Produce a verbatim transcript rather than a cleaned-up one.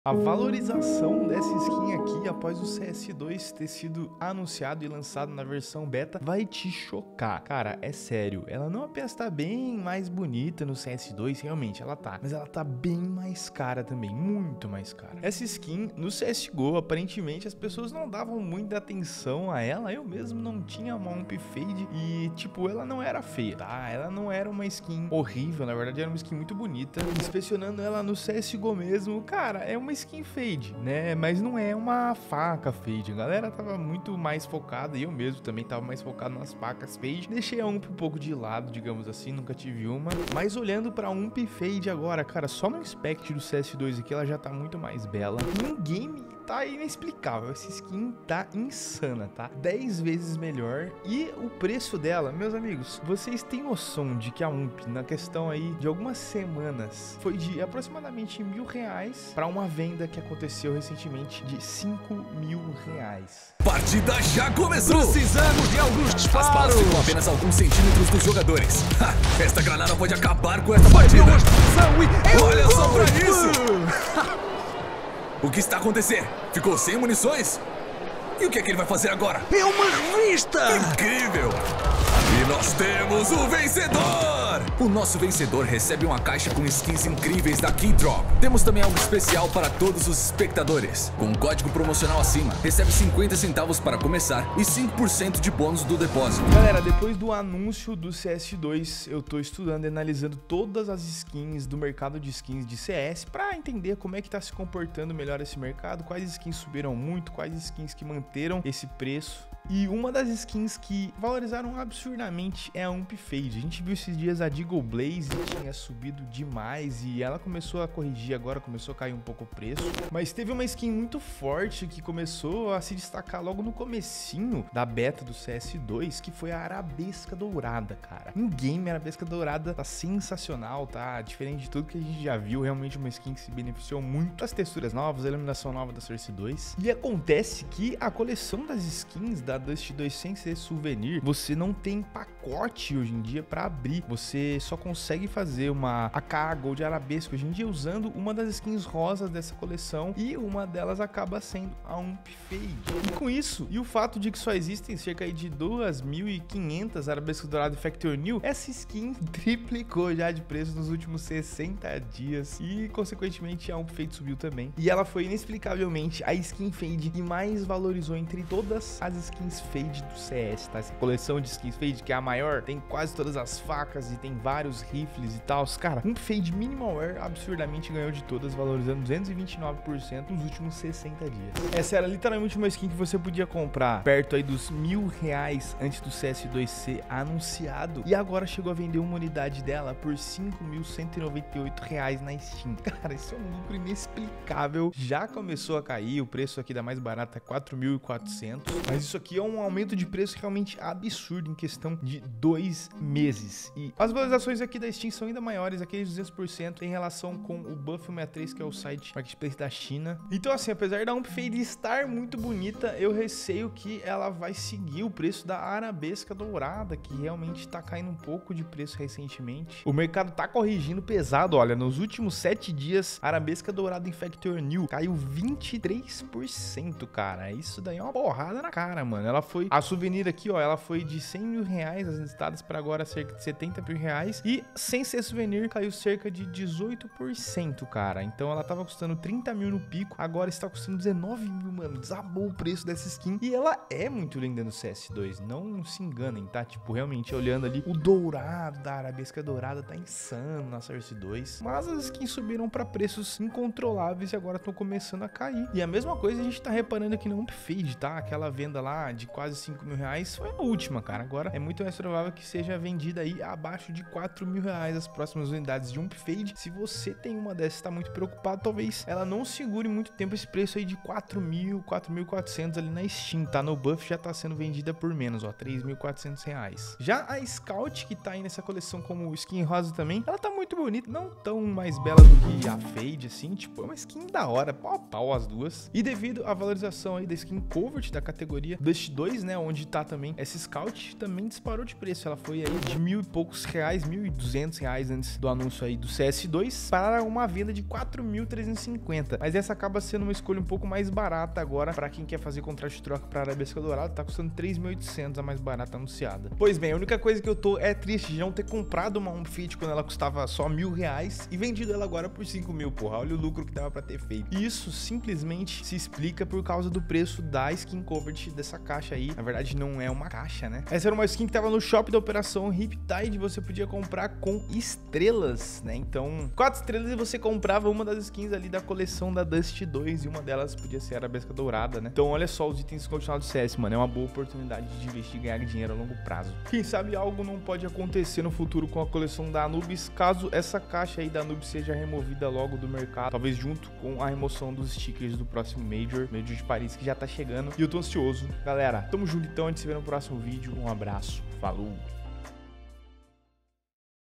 A valorização dessa skin aqui após o C S dois ter sido anunciado e lançado na versão beta vai te chocar. Cara, é sério, ela não apenas tá bem mais bonita no C S dois, realmente ela tá, mas ela tá bem mais cara também, muito mais cara. Essa skin no C S G O, aparentemente as pessoas não davam muita atenção a ela, eu mesmo não tinha uma Ump Fade e tipo, ela não era feia, tá? Ela não era uma skin horrível, na verdade era uma skin muito bonita. Inspecionando ela no C S G O mesmo, cara, é uma skin fade, né? Mas não é uma faca fade. A galera tava muito mais focada, e eu mesmo também tava mais focado nas facas fade. Deixei a Ump um pouco de lado, digamos assim, nunca tive uma. Mas olhando pra Ump Fade agora, cara, só no Inspect do C S dois aqui ela já tá muito mais bela. No game tá inexplicável, essa skin tá insana, tá? dez vezes melhor. E o preço dela, meus amigos, vocês têm noção de que a Ump, na questão aí de algumas semanas, foi de aproximadamente mil reais para uma venda que aconteceu recentemente de cinco mil reais. Partida já começou! Precisamos de alguns disparos! As balas ficam apenas alguns centímetros dos jogadores. Ha, esta granada pode acabar com esta partida. E... Olha só pra isso! O que está acontecendo? Ficou sem munições? E o que é que ele vai fazer agora? É uma revista! Incrível! E nós temos o vencedor! O nosso vencedor recebe uma caixa com skins incríveis da Keydrop. Temos também algo especial para todos os espectadores. Com um código promocional acima, recebe cinquenta centavos para começar e cinco por cento de bônus do depósito. Galera, depois do anúncio do C S dois, eu tô estudando e analisando todas as skins do mercado de skins de C S para entender como é que tá se comportando melhor esse mercado, quais skins subiram muito, quais skins que manteram esse preço. E uma das skins que valorizaram absurdamente é a Ump Fade. A gente viu esses dias a Deagle Blaze tinha subido demais e ela começou a corrigir agora, começou a cair um pouco o preço. Mas teve uma skin muito forte que começou a se destacar logo no comecinho da beta do C S dois, que foi a Arabesca Dourada, cara. Em game, a Arabesca Dourada tá sensacional, tá? Diferente de tudo que a gente já viu, realmente uma skin que se beneficiou muito das texturas novas, a iluminação nova da Source dois. E acontece que a coleção das skins da Dust dois sem ser souvenir, você não tem pacote hoje em dia para abrir, você só consegue fazer uma A K Gold Arabesca hoje em dia usando uma das skins rosas dessa coleção, e uma delas acaba sendo a Ump Fade. E com isso, e o fato de que só existem cerca de duas mil e quinhentas Arabescas Douradas Factor New, essa skin triplicou já de preço nos últimos sessenta dias e consequentemente a Ump Fade subiu também, e ela foi inexplicavelmente a skin Fade que mais valorizou entre todas as skins Fade do C S, tá? Essa coleção de skins Fade, que é a maior, tem quase todas as facas e tem vários rifles e tal. Cara, um Fade Minimal Wear absurdamente ganhou de todas, valorizando duzentos e vinte e nove por cento nos últimos sessenta dias. Essa era literalmente uma skin que você podia comprar perto aí dos mil reais antes do C S dois ser anunciado, e agora chegou a vender uma unidade dela por cinco mil cento e noventa e oito reais na Steam. Cara, isso é um lucro inexplicável. Já começou a cair, o preço aqui da mais barata é quatro mil e quatrocentos, mas isso aqui é um aumento de preço realmente absurdo em questão de dois meses. E as valorizações aqui da Steam são ainda maiores, aqueles duzentos por cento em relação com o Buff sessenta e três, que é o site marketplace da China. Então assim, apesar da Ump Fade estar muito bonita, eu receio que ela vai seguir o preço da Arabesca Dourada, que realmente tá caindo um pouco de preço recentemente. O mercado tá corrigindo pesado, olha, nos últimos sete dias, a Arabesca Dourada em Factor New caiu vinte e três por cento, cara. Isso daí é uma porrada na cara, mano. Ela foi, a souvenir aqui, ó, ela foi de cem mil reais as listadas para agora cerca de setenta mil reais, e sem ser souvenir caiu cerca de dezoito por cento, cara. Então ela tava custando trinta mil no pico, agora está custando dezenove mil, mano. Desabou o preço dessa skin e ela é muito linda no C S dois, não se enganem, tá? Tipo, realmente olhando ali, o dourado da Arabesca Dourada tá insano na Source dois, mas as skins subiram para preços incontroláveis e agora estão começando a cair. E a mesma coisa a gente tá reparando aqui na Ump Fade, tá? Aquela venda lá de quase cinco mil reais foi a última, cara. Agora é muito mais provável que seja vendida aí abaixo de quatro mil reais as próximas unidades de Ump Fade. Se você tem uma dessas e tá muito preocupado, talvez ela não segure muito tempo esse preço aí de quatro mil, quatro mil e quatrocentos ali na Steam, tá? No Buff já tá sendo vendida por menos, ó, três mil e quatrocentos reais. Já a Scout, que tá aí nessa coleção como skin rosa também, ela tá muito bonita, não tão mais bela do que a Fade, assim, tipo, é uma skin da hora, pau a pau as duas. E devido à valorização aí da skin Covert da categoria Dust Dust dois, né, onde tá também essa Scout, também disparou de preço. Ela foi aí de mil e poucos reais, mil e duzentos reais antes do anúncio aí do C S dois, para uma venda de quatro mil trezentos e cinquenta. Mas essa acaba sendo uma escolha um pouco mais barata agora para quem quer fazer contrato de troca para Arabesca Dourada. Tá custando três mil e oitocentos, a mais barata anunciada. Pois bem, a única coisa que eu tô é triste de não ter comprado uma Home Fit quando ela custava só mil reais e vendido ela agora por cinco mil, porra. Olha o lucro que dava para ter feito. E isso simplesmente se explica por causa do preço da skin covered dessa caixa aí. Na verdade, não é uma caixa, né? Essa era uma skin que tava no shop da Operação Riptide. Você podia comprar com estrelas, né? Então, quatro estrelas e você comprava uma das skins ali da coleção da Dust dois e uma delas podia ser a Arabesca Dourada, né? Então, olha só os itens continuados do C S, mano. É uma boa oportunidade de investir e ganhar dinheiro a longo prazo. Quem sabe algo não pode acontecer no futuro com a coleção da Anubis, caso essa caixa aí da Anubis seja removida logo do mercado, talvez junto com a remoção dos stickers do próximo Major, Major de Paris, que já tá chegando. E eu tô ansioso. Galera, tamo junto então, a gente se vê no próximo vídeo. Um abraço, falou!